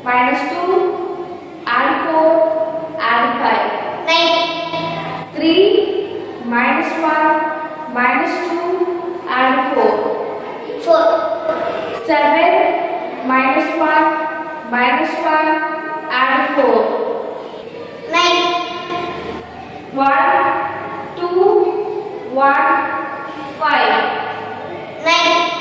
minus 2, add 4, add 5. 9. 3, minus 1, minus 2, add 4. 4. 7, minus 1, minus 1, add 4. 9. 1, 2, 1, 5. 9.